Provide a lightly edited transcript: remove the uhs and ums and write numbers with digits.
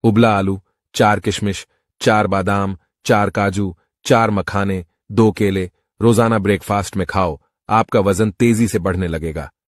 उबला आलू, 4 किशमिश, 4 बादाम, 4 काजू, 4 मखाने, 2 केले रोजाना ब्रेकफास्ट में खाओ, आपका वजन तेजी से बढ़ने लगेगा।